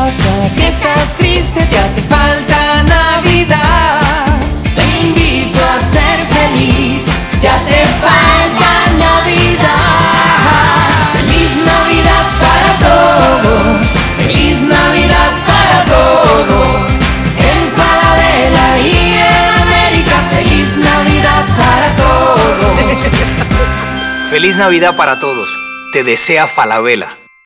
pasa? Que estás triste, te hace falta Navidad. Te invito a ser feliz, te hace falta Navidad. Feliz Navidad para todos, feliz Navidad para todos. En Falabella y en América, feliz Navidad para todos. Feliz Navidad para todos. Te desea Falabella.